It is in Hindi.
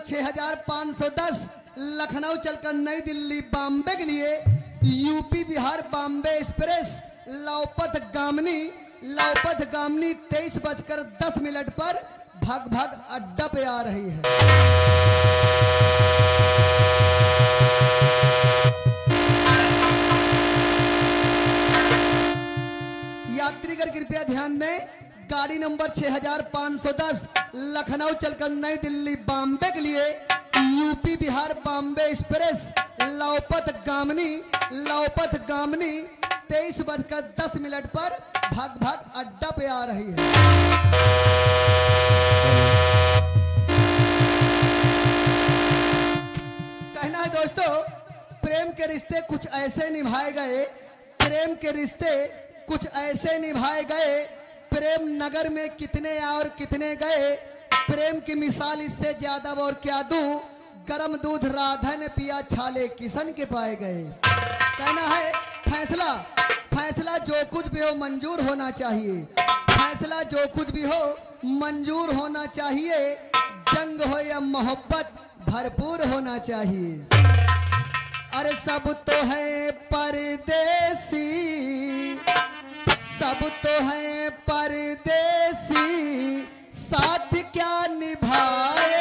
6510 लखनऊ चलकर नई दिल्ली बॉम्बे के लिए यूपी बिहार बॉम्बे एक्सप्रेस लौपत गामनी 23:10 पर भग अड्डा पे आ रही है। यात्रीगण कृपया ध्यान दें, गाड़ी नंबर 6510 लखनऊ चलकर नई दिल्ली बॉम्बे के लिए यूपी बिहार बॉम्बे एक्सप्रेस लौपत गामनी 23:10 पर भग अड्डा पे आ रही है। कहना है दोस्तों, प्रेम के रिश्ते कुछ ऐसे निभाए गए, प्रेम के रिश्ते कुछ ऐसे निभाए गए, प्रेम नगर में कितने और कितने गए, प्रेम की मिसाल इससे ज्यादा और क्या दूं, गरम दूध राधा ने पिया छाले किशन के पाए गए। कहना है फैसला जो कुछ भी हो मंजूर होना चाहिए, फैसला जो कुछ भी हो मंजूर होना चाहिए, जंग हो या मोहब्बत भरपूर होना चाहिए। अरे सब तो है परदेसी, सब तो है परदेसी, साथ क्या निभाए